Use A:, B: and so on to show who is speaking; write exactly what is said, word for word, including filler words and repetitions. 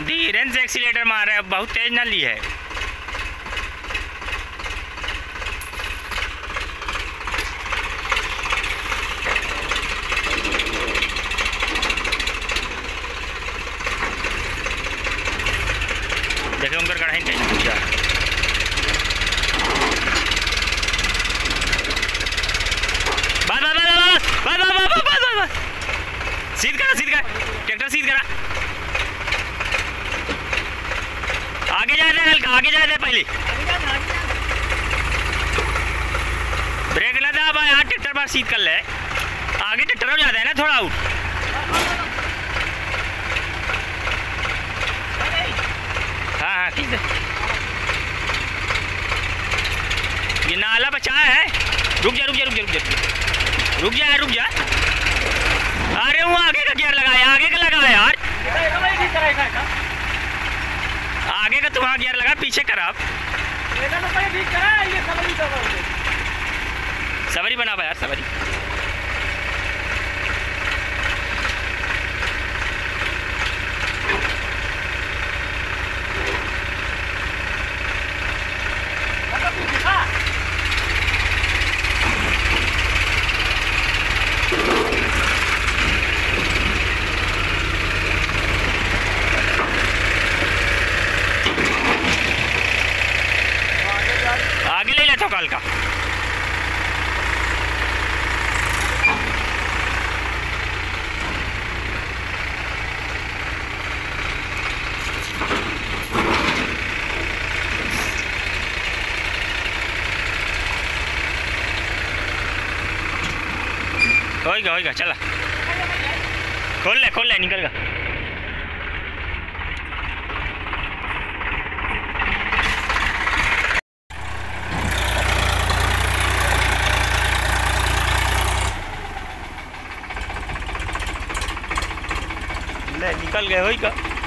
A: धीरे से एक्सीलेटर मार रहा है, बहुत तेज ना ली है। देखो उनका कढ़ाई तेज घुस जा। बस बस बस बस बस बस बस बस बस सीध करा सीध करा ट्रैक्टर सीध करा। आगे जाए दे हल्का, आगे जाए दे पहले। ब्रेक ना दबा यार, ट्रैक्टर पर सीध कर ले। आगे ट्रैक्टर हो जाता है ना थोड़ा आउट। हाँ हाँ ठीक है। ये नाला बचा है। रुक जा रुक जा रुक जा रुक जा रुक जा रुक जा। अरे वो आगे का गियर लगाया, आगे का लगा यार। आगे का तुम्हारा गियर लगा, पीछे करा। सवारी बना यार सवारी। आगे ले लेता काल का। होएगा होएगा चला। खोल ले खोल ले निकल गा। ले निकल गए होएगा।